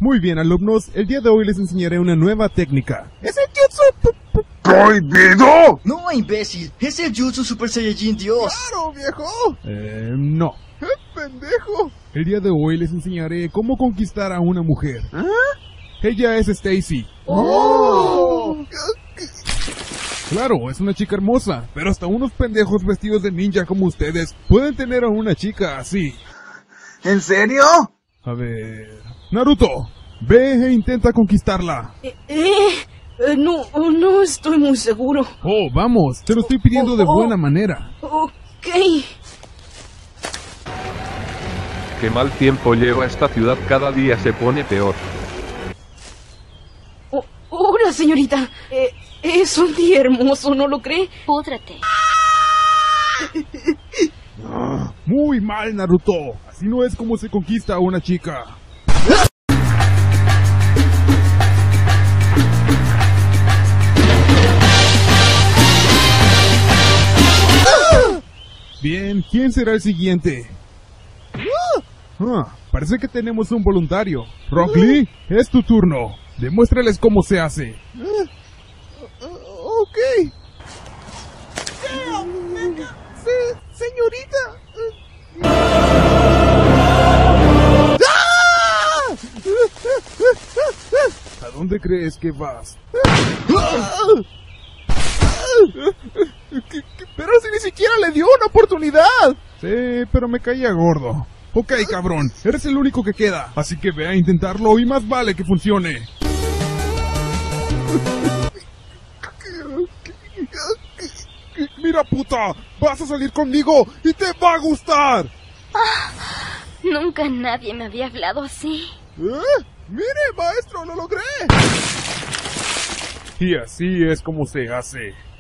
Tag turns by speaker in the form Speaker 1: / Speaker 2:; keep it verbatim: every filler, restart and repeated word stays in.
Speaker 1: Muy bien, alumnos, el día de hoy les enseñaré una nueva técnica.
Speaker 2: ¡Es el jutsu
Speaker 3: prohibido!
Speaker 4: No, imbécil, es el jutsu Super Saiyajin Dios.
Speaker 2: ¡Claro, viejo!
Speaker 1: Eh, no.
Speaker 2: ¡Eh, pendejo!
Speaker 1: El día de hoy les enseñaré cómo conquistar a una mujer.
Speaker 2: ¿Ah?
Speaker 1: Ella es Stacy.
Speaker 2: ¡Oh!
Speaker 1: Claro, es una chica hermosa, pero hasta unos pendejos vestidos de ninja como ustedes pueden tener a una chica así.
Speaker 3: ¿En serio?
Speaker 1: A ver... Naruto, ve e intenta conquistarla.
Speaker 5: Eh, eh, eh, no, no estoy muy seguro.
Speaker 1: Oh, vamos, te lo estoy pidiendo de buena manera.
Speaker 5: Ok.
Speaker 6: Qué mal tiempo lleva esta ciudad, cada día se pone peor.
Speaker 5: Oh, hola, señorita. Eh, es un día hermoso, ¿no lo cree?
Speaker 7: Púdrate.
Speaker 1: Ah, muy mal, Naruto. Así no es como se conquista a una chica. Bien, ¿quién será el siguiente? Ah, parece que tenemos un voluntario. Rock Lee, es tu turno. Demuéstrales cómo se hace.
Speaker 2: Ok. Se, señorita.
Speaker 1: ¿A dónde crees que vas?
Speaker 2: Pero si ni siquiera le dio una oportunidad.
Speaker 1: Sí, pero me caía gordo. Ok, cabrón, eres el único que queda. Así que ve a intentarlo y más vale que funcione. Mira, puta, vas a salir conmigo y te va a gustar.
Speaker 7: Ah, nunca nadie me había hablado así.
Speaker 2: ¿Eh? Mire, maestro, lo logré.
Speaker 1: Y así es como se hace.